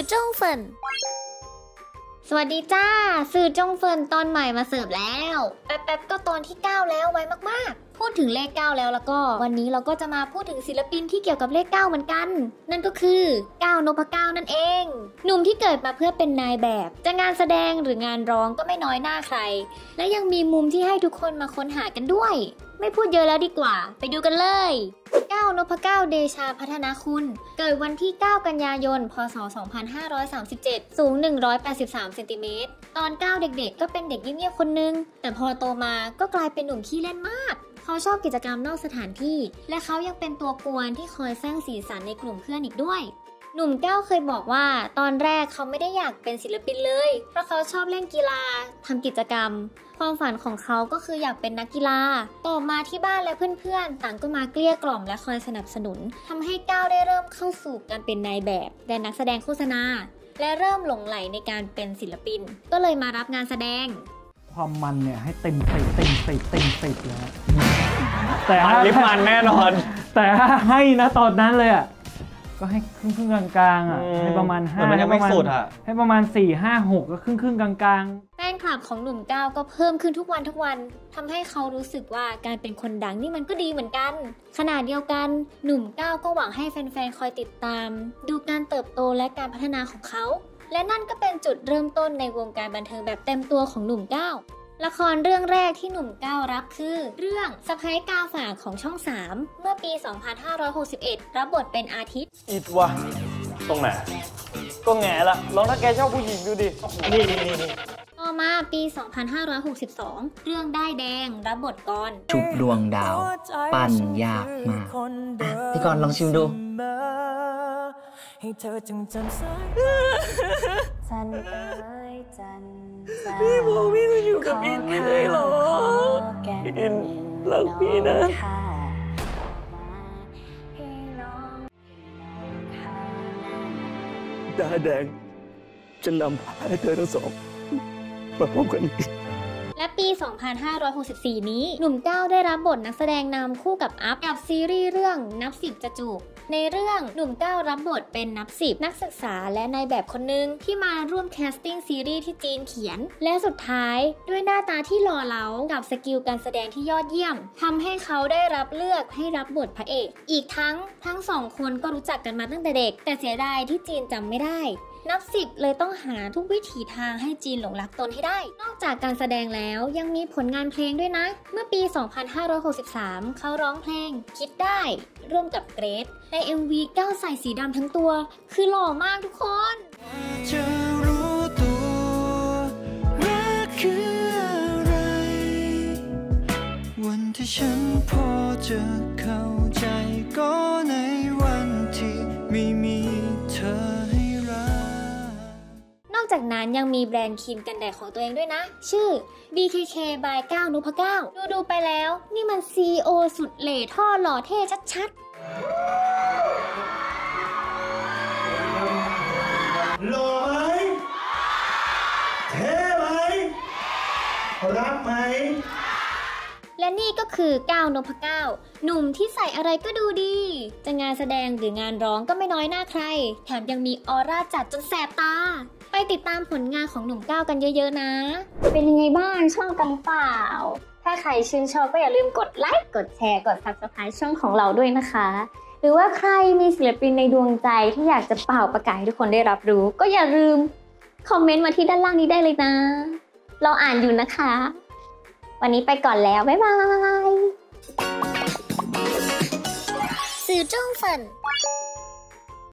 จงเฟินสวัสดีจ้าสื่อจงเฟินตอนใหม่มาเสิร์ฟแล้วแป๊บก็ตอนที่9แล้วไวมากๆพูดถึงเลข9แล้วก็วันนี้เราก็จะมาพูดถึงศิลปินที่เกี่ยวกับเลข9เหมือนกันนั่นก็คือก้าวนพเก้านั่นเองหนุ่มที่เกิดมาเพื่อเป็นนายแบบจะงานแสดงหรืองานร้องก็ไม่น้อยหน้าใครและยังมีมุมที่ให้ทุกคนมาค้นหากันด้วยไม่พูดเยอะแล้วดีกว่าไปดูกันเลยก้าวนพเก้าเดชาพัฒนาคุณเกิดวันที่9กันยายนพศ2537สูง183เซนติเมตรตอนก้าวเด็กๆก็เป็นเด็กเงียบๆคนนึงแต่พอโตมาก็กลายเป็นหนุ่มขี้เล่นมากเขาชอบกิจกรรมนอกสถานที่และเขายังเป็นตัวกวนที่คอยสร้างสีสันในกลุ่มเพื่อนอีกด้วยหนุ่มก้าวเคยบอกว่าตอนแรกเขาไม่ได้อยากเป็นศิลปินเลยเพราะเขาชอบเล่นกีฬาทำกิจกรรมความฝันของเขาก็คืออยากเป็นนักกีฬาต่อมาที่บ้านและเพื่อนๆต่างก็มาเกลี้ยกล่อมและคอยสนับสนุนทำให้ก้าวได้เริ่มเข้าสู่การเป็นนายแบบและนักแสดงโฆษณาและเริ่มหลงใหลในการเป็นศิลปินก็เลยมารับงานแสดงความมันเนี่ยให้เต็ม10เลยแต่ลิปมันแน่นอนแต่ให้นะตอนนั้นเลยอ่ะก็ให้ครึ่งกลางๆอ่ะให้ประมาณ5 มันยังไม่สุดอ่ะให้ประมาณ4 5 6ก็ครึ่งกลางๆแฟนคลับของหนุ่มก้าวก็เพิ่มขึ้นทุกวันทำให้เขารู้สึกว่าการเป็นคนดังนี่มันก็ดีเหมือนกันขณะเดียวกันหนุ่มก้าวก็หวังให้แฟนๆคอยติดตามดูการเติบโตและการพัฒนาของเขาและนั่นก็เป็นจุดเริ่มต้นในวงการบันเทิงแบบเต็มตัวของหนุ่มก้าวละครเรื่องแรกที่หนุ่มก้าวรับคือเรื่องสะใภ้ก้าวฝากของช่อง3เมื่อปี 2561 รับบทเป็นอาทิตย์อิดวะตรงไหนก็แง่ละลองถ้าแกชอบผู้หญิงดูดินี่ต่อมาปี 2562 เรื่องได้แดงรับบทกรชุบดวงดาวปั้นยากมากพี่กรลองชิมดูให้เธอจึงจำสายจันเอ๋ยจันพี่บอกพี่จะอยู่กับอินไม่ได้หรออินรักพี่นะดาแดงจะนำให้เธอทั้งสองมาพบกันและปี 2564 นี้หนุ่มก้าวได้รับบทนักแสดงนำคู่กับอัพกับซีรีส์เรื่องนับ10จะจูบในเรื่องหนุ่มก้าวรับบทเป็นนับ10นักศึกษาและนายแบบคนหนึ่งที่มาร่วมแคสติ้งซีรีส์ที่จีนเขียนและสุดท้ายด้วยหน้าตาที่หล่อเหลากับสกิลการแสดงที่ยอดเยี่ยมทำให้เขาได้รับเลือกให้รับบทพระเอกอีกทั้งสองคนก็รู้จักกันมาตั้งแต่เด็กแต่เสียดายที่จีนจำไม่ได้นับ10เลยต้องหาทุกวิถีทางให้จีนหลงรักตนให้ได้นอกจากการแสดงแล้วยังมีผลงานเพลงด้วยนะเมื่อปี 2563 เขาร้องเพลงคิดได้ร่วมกับเกรซใน MV ก้าวใส่สีดำทั้งตัวคือหล่อมากทุกคนจะรู้ตัวรักคืออะไรวันที่ฉันพอจะเข้าใจก็ในวันที่ไม่มีเธอนอกจากนั้นยังมีแบรนด์ครีมกันแดดของตัวเองด้วยนะชื่อ BKK by ก้าวนพเก้าดูไปแล้วนี่มัน CEO สุดเหล่ท่อหล่อเท่ชัดๆหล่อไหมเท่ไหมรักไหมและนี่ก็คือก้าวนพเก้าหนุ่มที่ใส่อะไรก็ดูดีจะงานแสดงหรืองานร้องก็ไม่น้อยหน้าใครแถมยังมีออร่าจัดจนแสบตาไปติดตามผลงานของหนุ่มก้าวกันเยอะๆนะเป็นยังไงบ้างชอบกันเปล่าถ้าใครชื่นชอบก็อย่าลืมกดไลค์กดแชร์กด Subscribe ช่องของเราด้วยนะคะหรือว่าใครมีศิลปินในดวงใจที่อยากจะเป่าประกาศให้ทุกคนได้รับรู้ก็อย่าลืมคอมเมนต์มาที่ด้านล่างนี้ได้เลยนะเราอ่านอยู่นะคะวันนี้ไปก่อนแล้วบ๊ายบายสื่อจ้งเฟิน